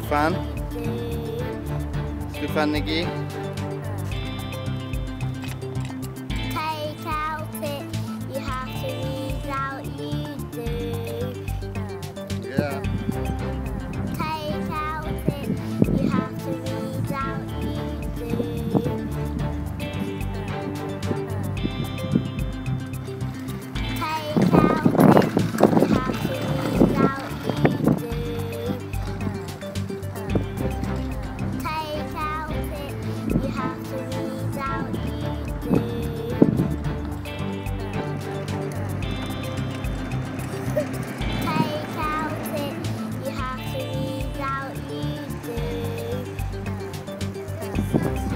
fan? Good fan, Nikki. Take out it, you have to read out you do. Yeah. Take out it, you have to read out you do. Take out it, you have to read out you do. Take out it, you have to read out you do. Take out it, you have to read out you do.